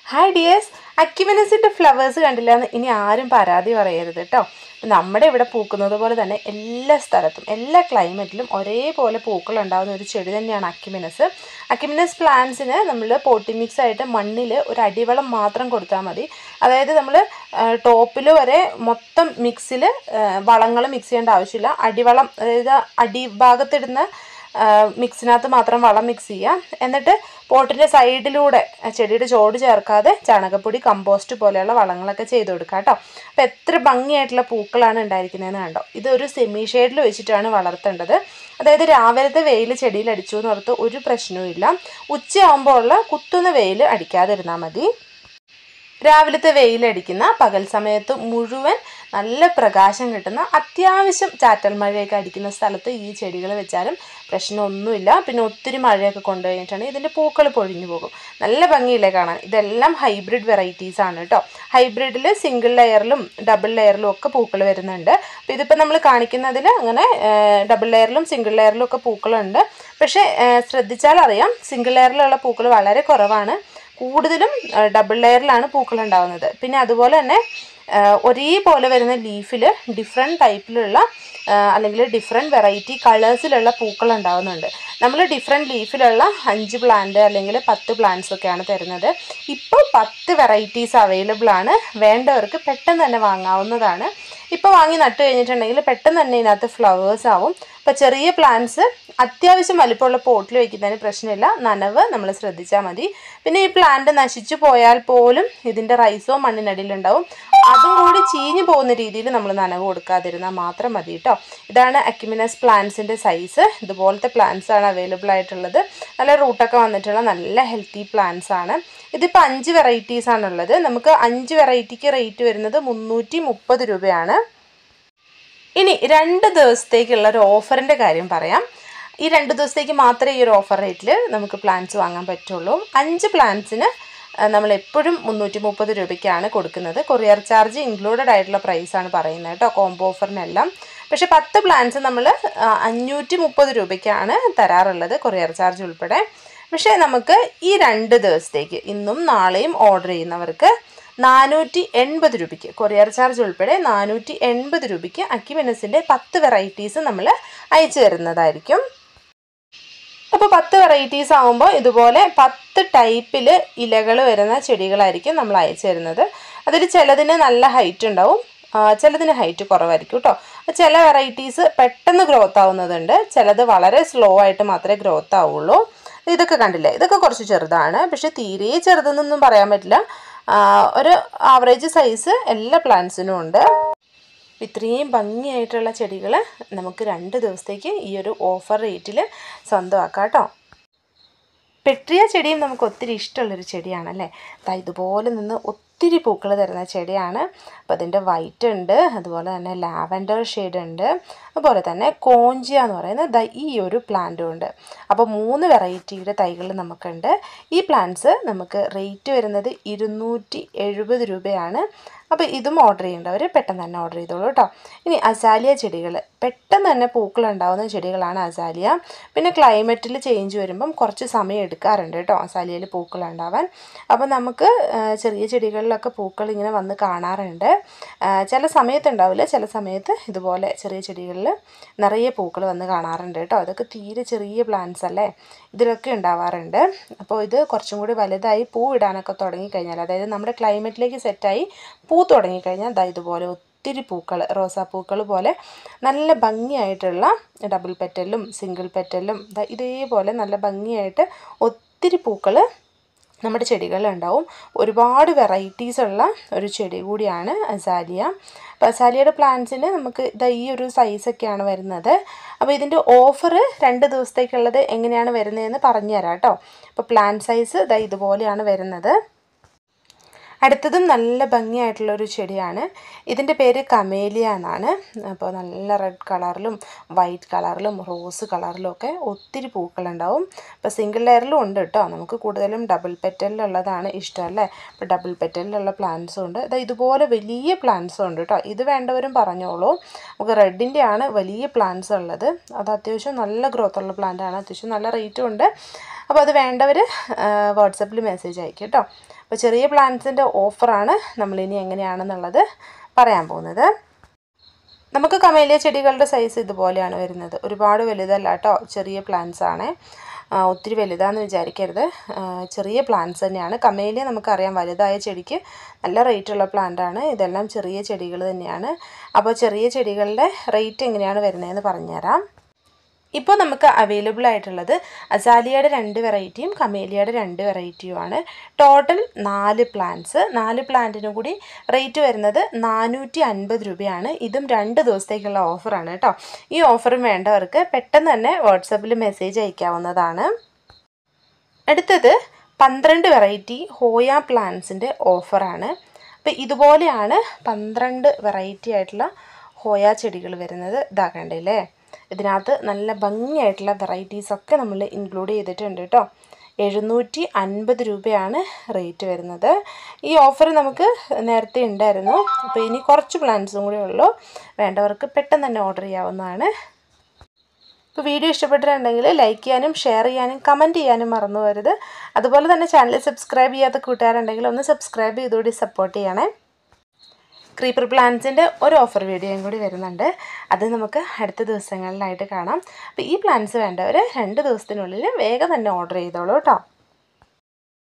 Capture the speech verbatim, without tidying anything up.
Hi dears, അക്യുമിനസിൻ്റെ flowers കണ്ടില്ലാന്ന് ഇനി ആരും പരാതി പറയരുത് കേട്ടോ. നമ്മുടെ ഇവിടെ പൂക്കുന്നത് പോലെ തന്നെ എല്ലാ സ്ഥലത്തും എല്ലാ ക്ലൈമറ്റിലും ഒരേപോലെ പൂക്കൾ ഉണ്ടാകുന്ന ഒരു ചെടി തന്നെയാണ് അക്യുമിനസ്. അക്യുമിനസ് പ്ലാന്റ്സിന് നമ്മൾ പോട്ടി മിക്സ് ആയിട്ട് മണ്ണിൽ ഒരു അടിവളം മാത്രം കൊടുത്താൽ മതി. അതായത് നമ്മൾ ടോപ്പിൽ വരെ മൊത്തം മിക്സിൽ വളങ്ങൾ മിക്സ് ചെയ്യേണ്ട ആവശ്യമില്ല. അടിവളം, അതായത് അടിഭാഗത്തിടുന്ന മിക്സിനകത്ത് മാത്രം വളം മിക്സ് ചെയ്യാം. എന്നിട്ട് പോട്ടിൻ്റെ സൈഡിലൂടെ ചെടിയുടെ ചോട് ചേർക്കാതെ ചാണകപ്പൊടി, കമ്പോസ്റ്റ് പോലെയുള്ള വളങ്ങളൊക്കെ ചെയ്ത് കൊടുക്കുക കേട്ടോ. അപ്പോൾ എത്ര ഭംഗിയായിട്ടുള്ള പൂക്കളാണ് ഉണ്ടായിരിക്കുന്നതെന്ന് കണ്ടോ. ഇതൊരു സെമി ഷെയ്ഡിൽ വെച്ചിട്ടാണ് വളർത്തേണ്ടത്. അതായത് രാവിലത്തെ വെയിൽ ചെടിയിൽ അടിച്ചു എന്ന് ഓർത്ത് ഒരു പ്രശ്നവും ഇല്ല. ഉച്ചയാകുമ്പോൾ ഉള്ള കുത്തുന്ന വെയിൽ അടിക്കാതിരുന്നാൽ മതി. രാവിലത്തെ വെയിലടിക്കുന്ന പകൽ സമയത്ത് മുഴുവൻ നല്ല പ്രകാശം കിട്ടുന്ന അത്യാവശ്യം ചാറ്റൽ മഴയൊക്കെ അടിക്കുന്ന സ്ഥലത്ത് ഈ ചെടികൾ വെച്ചാലും പ്രശ്നമൊന്നുമില്ല. പിന്നെ ഒത്തിരി മഴയൊക്കെ കൊണ്ടു കഴിഞ്ഞിട്ടുണ്ടെങ്കിൽ ഇതിൻ്റെ പൂക്കൾ പൊഴിഞ്ഞു പോകും. നല്ല ഭംഗിയില്ലേ കാണാൻ. ഇതെല്ലാം ഹൈബ്രിഡ് വെറൈറ്റീസ് ആണ് കേട്ടോ. ഹൈബ്രിഡിൽ സിംഗിൾ ലെയറിലും ഡബിൾ ലെയറിലും ഒക്കെ പൂക്കൾ വരുന്നുണ്ട്. അപ്പോൾ ഇതിപ്പോൾ നമ്മൾ കാണിക്കുന്നതിൽ അങ്ങനെ ഡബിൾ ലെയറിലും സിംഗിൾ ലെയറിലും ഒക്കെ പൂക്കളുണ്ട്. പക്ഷേ ശ്രദ്ധിച്ചാൽ അറിയാം, സിംഗിൾ ലെയറിലുള്ള പൂക്കൾ വളരെ കുറവാണ്. കൂടുതലും ഡബിൾ ലെയറിലാണ് പൂക്കൾ ഉണ്ടാകുന്നത്. പിന്നെ അതുപോലെ തന്നെ ഒരേപോലെ വരുന്ന ലീഫിൽ ഡിഫറെൻറ്റ് ടൈപ്പിലുള്ള അല്ലെങ്കിൽ ഡിഫറെൻറ്റ് വെറൈറ്റി കളേഴ്സിലുള്ള പൂക്കൾ ഉണ്ടാകുന്നുണ്ട്. നമ്മൾ ഡിഫറെൻറ്റ് ലീഫിലുള്ള അഞ്ച് പ്ലാന്റ് അല്ലെങ്കിൽ പത്ത് പ്ലാന്റ്സ് ഒക്കെയാണ് തരുന്നത്. ഇപ്പോൾ പത്ത് വെറൈറ്റീസ് അവൈലബിൾ ആണ്. വേണ്ടവർക്ക് പെട്ടെന്ന് തന്നെ വാങ്ങാവുന്നതാണ്. ഇപ്പോൾ വാങ്ങി നട്ട് കഴിഞ്ഞിട്ടുണ്ടെങ്കിൽ പെട്ടെന്ന് തന്നെ ഇതിനകത്ത് ഫ്ലവേഴ്സ് ആവും. ഇപ്പോൾ ചെറിയ പ്ലാന്റ്സ് അത്യാവശ്യം വലിപ്പമുള്ള പോട്ടിൽ വയ്ക്കുന്നതിന് പ്രശ്നമില്ല. നനവ് നമ്മൾ ശ്രദ്ധിച്ചാൽ മതി. പിന്നെ ഈ പ്ലാന്റ് നശിച്ചു പോയാൽ പോലും ഇതിൻ്റെ റൈസോ മണ്ണിനടിയിലുണ്ടാവും. അതും കൂടി ചീഞ്ഞു പോകുന്ന രീതിയിൽ നമ്മൾ നനവ് കൊടുക്കാതിരുന്നാൽ മാത്രം മതി കേട്ടോ. ഇതാണ് അക്യുമിനസ് പ്ലാന്റ്സിൻ്റെ സൈസ്. ഇതുപോലത്തെ പ്ലാന്റ്സ് ആണ് അവൈലബിൾ ആയിട്ടുള്ളത്. നല്ല റൂട്ടൊക്കെ വന്നിട്ടുള്ള നല്ല ഹെൽത്തി പ്ലാന്റ്സ് ആണ്. ഇതിപ്പോൾ അഞ്ച് വെറൈറ്റീസ് ആണുള്ളത്. നമുക്ക് അഞ്ച് വെറൈറ്റിക്ക് റേറ്റ് വരുന്നത് മുന്നൂറ്റി മുപ്പത് രൂപയാണ്. ഇനി രണ്ട് ദിവസത്തേക്കുള്ള ഒരു ഓഫറിൻ്റെ കാര്യം പറയാം. ഈ രണ്ട് ദിവസത്തേക്ക് മാത്രമേ ഈ ഒരു ഓഫർ റേറ്റിൽ നമുക്ക് പ്ലാന്റ്സ് വാങ്ങാൻ പറ്റുള്ളൂ. അഞ്ച് പ്ലാന്റ്സിന് നമ്മൾ എപ്പോഴും മുന്നൂറ്റി മുപ്പത് രൂപയ്ക്കാണ് കൊടുക്കുന്നത്. കൊറിയർ ചാർജ് ഇൻക്ലൂഡഡ് ആയിട്ടുള്ള പ്രൈസാണ് പറയുന്നത് കേട്ടോ, കോംബോ ഓഫറിനെല്ലാം. പക്ഷേ പത്ത് പ്ലാന്റ്സ് നമ്മൾ അഞ്ഞൂറ്റി മുപ്പത് രൂപയ്ക്കാണ് തരാറുള്ളത്, കൊറിയർ ചാർജ് ഉൾപ്പെടെ. പക്ഷേ നമുക്ക് ഈ രണ്ട് ദിവസത്തേക്ക്, ഇന്നും നാളെയും ഓർഡർ ചെയ്യുന്നവർക്ക് നാനൂറ്റി എൺപത് രൂപയ്ക്ക്, കൊറിയർ ചാർജ് ഉൾപ്പെടെ നാനൂറ്റി എൺപത് രൂപയ്ക്ക് അക്യുമിനസിൻ്റെ പത്ത് വെറൈറ്റീസ് നമ്മൾ അയച്ചു തരുന്നതായിരിക്കും. അപ്പോൾ പത്ത് വെറൈറ്റീസ് ആകുമ്പോൾ ഇതുപോലെ പത്ത് ടൈപ്പിൽ ഇലകൾ വരുന്ന ചെടികളായിരിക്കും നമ്മൾ അയച്ചു തരുന്നത്. അതിൽ ചിലതിന് നല്ല ഹൈറ്റ് ഉണ്ടാവും, ചിലതിന് ഹൈറ്റ് കുറവായിരിക്കും കേട്ടോ. ചില വെറൈറ്റീസ് പെട്ടെന്ന് ഗ്രോത്ത് ആവുന്നതുണ്ട്, ചിലത് വളരെ സ്ലോ ആയിട്ട് മാത്രമേ ഗ്രോത്ത് ആവുള്ളൂ. ഇതൊക്കെ കണ്ടില്ലേ, ഇതൊക്കെ കുറച്ച് ചെറുതാണ്. പക്ഷേ തീരെ ചെറുതെന്നൊന്നും പറയാൻ പറ്റില്ല. ഒരു ആവറേജ് സൈസ് എല്ലാ പ്ലാന്റ്സിനും ഉണ്ട്. ഇത്രയും ഭംഗിയായിട്ടുള്ള ചെടികൾ നമുക്ക് രണ്ട് ദിവസത്തേക്ക് ഈ ഒരു ഓഫർ റേറ്റിൽ സ്വന്തമാക്കാം കേട്ടോ. പെട്രിയ ചെടിയും നമുക്ക് ഒത്തിരി ഇഷ്ടമുള്ളൊരു ചെടിയാണല്ലേ. ഇതുപോലെ നിന്ന് ഒത്തിരി പൂക്കൾ തരുന്ന ചെടിയാണ്. അപ്പോൾ അതിൻ്റെ വൈറ്റ് ഉണ്ട്, അതുപോലെ തന്നെ ലാവൻഡർ ഷെയ്ഡ് ഉണ്ട്, അതുപോലെ തന്നെ കോഞ്ചിയ എന്ന് പറയുന്ന ഈ ഒരു പ്ലാന്റും ഉണ്ട്. അപ്പോൾ മൂന്ന് വെറൈറ്റിയുടെ തൈകൾ നമുക്കുണ്ട്. ഈ പ്ലാന്റ്സ് നമുക്ക് റേറ്റ് വരുന്നത് ഇരുന്നൂറ്റി എഴുപത് രൂപയാണ്. അപ്പോൾ ഇതും ഓർഡർ ചെയ്യേണ്ടവർ പെട്ടെന്ന് തന്നെ ഓർഡർ ചെയ്തോളൂ കേട്ടോ. ഇനി അസാലിയ ചെടികൾ, പെട്ടെന്ന് തന്നെ പൂക്കളുണ്ടാവുന്ന ചെടികളാണ് അസാലിയ. പിന്നെ ക്ലൈമറ്റിൽ ചേഞ്ച് വരുമ്പം കുറച്ച് സമയം എടുക്കാറുണ്ട് കേട്ടോ അസാലിയയിൽ പൂക്കളുണ്ടാവാൻ. അപ്പോൾ നമുക്ക് ചെറിയ ചെടികളിലൊക്കെ പൂക്കൾ ഇങ്ങനെ വന്ന് കാണാറുണ്ട്. ചില സമയത്ത് ഉണ്ടാവില്ല, ചില സമയത്ത് ഇതുപോലെ ചെറിയ ചെടികളിൽ നിറയെ പൂക്കൾ വന്ന് കാണാറുണ്ട് കേട്ടോ. അതൊക്കെ തീരെ ചെറിയ പ്ലാന്റ്സ് അല്ലേ, ഇതിലൊക്കെ ഉണ്ടാവാറുണ്ട്. അപ്പോൾ ഇത് കുറച്ചും കൂടി വലുതായി പൂ ഇടാനൊക്കെ തുടങ്ങിക്കഴിഞ്ഞാൽ, അതായത് നമ്മുടെ ക്ലൈമറ്റിലേക്ക് സെറ്റായി പൂ തുടങ്ങിക്കഴിഞ്ഞാൽ ദാ ഇതുപോലെ ഒത്തിരി പൂക്കൾ, റോസാപ്പൂക്കൾ പോലെ നല്ല ഭംഗിയായിട്ടുള്ള ഡബിൾ പെറ്റലും സിംഗിൾ പെറ്റലും ദാ ഇതേപോലെ നല്ല ഭംഗിയായിട്ട് ഒത്തിരി പൂക്കൾ നമ്മുടെ ചെടികളിലുണ്ടാവും. ഒരുപാട് വെറൈറ്റീസ് ഉള്ള ഒരു ചെടി കൂടിയാണ് അസാലിയ. അപ്പോൾ അസാലിയയുടെ പ്ലാന്റ്സിന് നമുക്ക് ഇതാ ഈ ഒരു സൈസൊക്കെയാണ് വരുന്നത്. അപ്പോൾ ഇതിൻ്റെ ഓഫർ രണ്ട് ദിവസത്തേക്കുള്ളത് എങ്ങനെയാണ് വരുന്നതെന്ന് പറഞ്ഞു തരാം കേട്ടോ. അപ്പോൾ പ്ലാന്റ് സൈസ് ഇതാ ഇതുപോലെയാണ് വരുന്നത്. അടുത്തതും നല്ല ഭംഗിയായിട്ടുള്ളൊരു ചെടിയാണ്. ഇതിൻ്റെ പേര് കമേലിയ എന്നാണ്. അപ്പോൾ നല്ല റെഡ് കളറിലും വൈറ്റ് കളറിലും റോസ് കളറിലും ഒക്കെ ഒത്തിരി പൂക്കളുണ്ടാവും. അപ്പോൾ സിംഗിൾ ലെയറിലും ഉണ്ട് കേട്ടോ. നമുക്ക് കൂടുതലും ഡബിൾ പെറ്റലിലുള്ളതാണ് ഇഷ്ടം അല്ലേ. അപ്പോൾ ഡബിൾ പെറ്റലിലുള്ള പ്ലാന്റ്സും ഉണ്ട്. അതായത് ഇതുപോലെ വലിയ പ്ലാന്റ്സും ഉണ്ട് കേട്ടോ. ഇത് വേണ്ടവരും പറഞ്ഞോളൂ. നമുക്ക് റെഡിൻ്റെ ആണ് വലിയ പ്ലാന്റ്സ് ഉള്ളത്. അത് അത്യാവശ്യം നല്ല ഗ്രോത്തുള്ള പ്ലാന്റാണ്, അത്യാവശ്യം നല്ല റേറ്റും ഉണ്ട്. അപ്പോൾ അത് വേണ്ടവർ വാട്സപ്പിൽ മെസ്സേജ് അയക്കും കേട്ടോ. അപ്പോൾ ചെറിയ പ്ലാന്റ്സിൻ്റെ ഓഫറാണ് നമ്മളിനി എങ്ങനെയാണെന്നുള്ളത് പറയാൻ പോകുന്നത്. നമുക്ക് കമേലിയ ചെടികളുടെ സൈസ് ഇതുപോലെയാണ് വരുന്നത്. ഒരുപാട് വലുതല്ല കേട്ടോ, ചെറിയ പ്ലാന്റ്സ് ആണ്. ഒത്തിരി വലുതാണെന്ന് വിചാരിക്കരുത്, ചെറിയ പ്ലാന്റ്സ് തന്നെയാണ്. കമേലിയ നമുക്കറിയാം വലുതായ ചെടിക്ക് നല്ല റേറ്റുള്ള പ്ലാന്റാണ്. ഇതെല്ലാം ചെറിയ ചെടികൾ തന്നെയാണ്. അപ്പോൾ ചെറിയ ചെടികളുടെ റേറ്റ് എങ്ങനെയാണ് വരുന്നതെന്ന് പറഞ്ഞുതരാം. ഇപ്പോൾ നമുക്ക് അവൈലബിൾ ആയിട്ടുള്ളത് അസാലിയയുടെ രണ്ട് വെറൈറ്റിയും കമേലിയയുടെ രണ്ട് വെറൈറ്റിയുമാണ്. ടോട്ടൽ നാല് പ്ലാന്റ്സ്. നാല് പ്ലാന്റിനും കൂടി റേറ്റ് വരുന്നത് നാനൂറ്റി അൻപത് രൂപയാണ്. ഇതും രണ്ട് ദിവസത്തേക്കുള്ള ഓഫറാണ് കേട്ടോ. ഈ ഓഫറും വേണ്ടവർക്ക് പെട്ടെന്ന് തന്നെ വാട്സപ്പിൽ മെസ്സേജ് അയക്കാവുന്നതാണ്. അടുത്തത് പന്ത്രണ്ട് വെറൈറ്റി ഹോയ പ്ലാന്റ്സിൻ്റെ ഓഫറാണ്. അപ്പോൾ ഇതുപോലെയാണ് പന്ത്രണ്ട് വെറൈറ്റി ആയിട്ടുള്ള ഹോയ ചെടികൾ വരുന്നത്. ഇതാക്കണ്ടല്ലേ, ഇതിനകത്ത് നല്ല ഭംഗിയായിട്ടുള്ള വെറൈറ്റീസൊക്കെ നമ്മൾ ഇൻക്ലൂഡ് ചെയ്തിട്ടുണ്ട് കേട്ടോ. എഴുന്നൂറ്റി അൻപത് രൂപയാണ് റേറ്റ് വരുന്നത്. ഈ ഓഫർ നമുക്ക് നേരത്തെ ഉണ്ടായിരുന്നു. അപ്പോൾ ഇനി കുറച്ച് പ്ലാന്റ്സും കൂടി ഉള്ളൂ. വേണ്ടവർക്ക് പെട്ടെന്ന് തന്നെ ഓർഡർ ചെയ്യാവുന്നതാണ്. ഇപ്പോൾ വീഡിയോ ഇഷ്ടപ്പെട്ടിട്ടുണ്ടെങ്കിൽ ലൈക്ക് ചെയ്യാനും ഷെയർ ചെയ്യാനും കമൻറ്റ് ചെയ്യാനും മറന്നു പോകരുത്. അതുപോലെ തന്നെ ചാനൽ സബ്സ്ക്രൈബ് ചെയ്യാത്ത കൂട്ടുകാരുണ്ടെങ്കിൽ ഒന്ന് സബ്സ്ക്രൈബ് ചെയ്തുകൂടി സപ്പോർട്ട് ചെയ്യണേ. ക്രീപ്പർ പ്ലാന്റ്സിൻ്റെ ഒരു ഓഫർ വീഡിയോയും കൂടി വരുന്നുണ്ട്. അത് നമുക്ക് അടുത്ത ദിവസങ്ങളിലായിട്ട് കാണാം. അപ്പോൾ ഈ പ്ലാന്റ്സ് വേണ്ടവർ രണ്ട് ദിവസത്തിനുള്ളിൽ വേഗം തന്നെ ഓർഡർ ചെയ്തോളൂ കേട്ടോ.